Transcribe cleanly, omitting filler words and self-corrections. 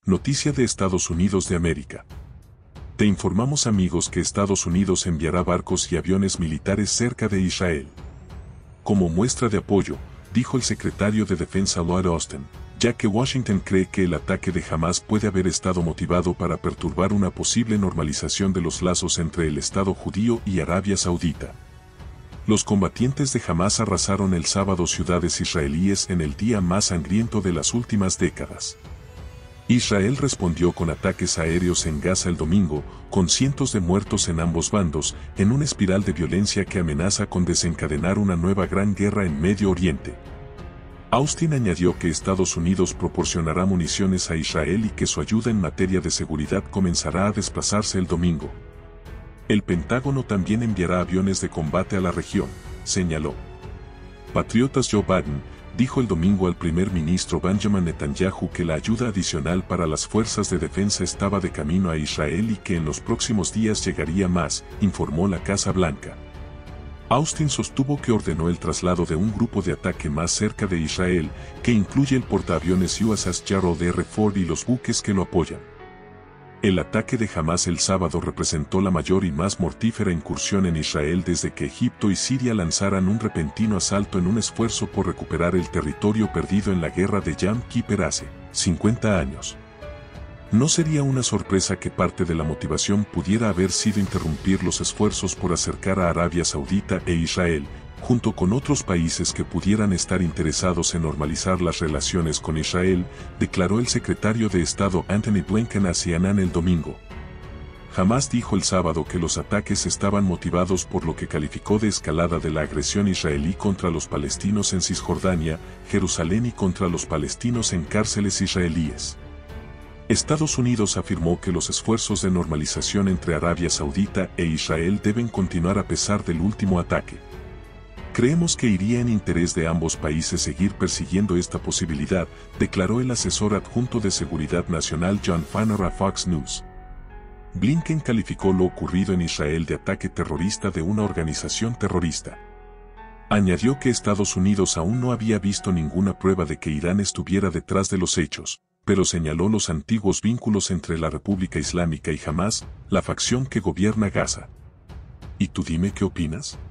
Noticia de Estados Unidos de América. Te informamos, amigos, que Estados Unidos enviará barcos y aviones militares cerca de Israel. Como muestra de apoyo, dijo el secretario de Defensa Lloyd Austin, ya que Washington cree que el ataque de Hamás puede haber estado motivado para perturbar una posible normalización de los lazos entre el Estado judío y Arabia Saudita. Los combatientes de Hamás arrasaron el sábado ciudades israelíes en el día más sangriento de las últimas décadas. Israel respondió con ataques aéreos en Gaza el domingo, con cientos de muertos en ambos bandos, en una espiral de violencia que amenaza con desencadenar una nueva gran guerra en Medio Oriente. Austin añadió que Estados Unidos proporcionará municiones a Israel y que su ayuda en materia de seguridad comenzará a desplazarse el domingo. El Pentágono también enviará aviones de combate a la región, señaló. Patriotas Joe Biden dijo el domingo al primer ministro Benjamin Netanyahu que la ayuda adicional para las fuerzas de defensa estaba de camino a Israel y que en los próximos días llegaría más, informó la Casa Blanca. Austin sostuvo que ordenó el traslado de un grupo de ataque más cerca de Israel, que incluye el portaaviones USS Gerald R. Ford y los buques que lo apoyan. El ataque de Hamás el sábado representó la mayor y más mortífera incursión en Israel desde que Egipto y Siria lanzaran un repentino asalto en un esfuerzo por recuperar el territorio perdido en la guerra de Yom Kippur hace 50 años. No sería una sorpresa que parte de la motivación pudiera haber sido interrumpir los esfuerzos por acercar a Arabia Saudita e Israel, junto con otros países que pudieran estar interesados en normalizar las relaciones con Israel, declaró el secretario de Estado Antony Blinken a CNN el domingo. Hamás dijo el sábado que los ataques estaban motivados por lo que calificó de escalada de la agresión israelí contra los palestinos en Cisjordania, Jerusalén y contra los palestinos en cárceles israelíes. Estados Unidos afirmó que los esfuerzos de normalización entre Arabia Saudita e Israel deben continuar a pesar del último ataque. Creemos que iría en interés de ambos países seguir persiguiendo esta posibilidad, declaró el asesor adjunto de Seguridad Nacional John Fanner a Fox News. Blinken calificó lo ocurrido en Israel de ataque terrorista de una organización terrorista. Añadió que Estados Unidos aún no había visto ninguna prueba de que Irán estuviera detrás de los hechos, pero señaló los antiguos vínculos entre la República Islámica y Hamás, la facción que gobierna Gaza. ¿Y tú dime qué opinas?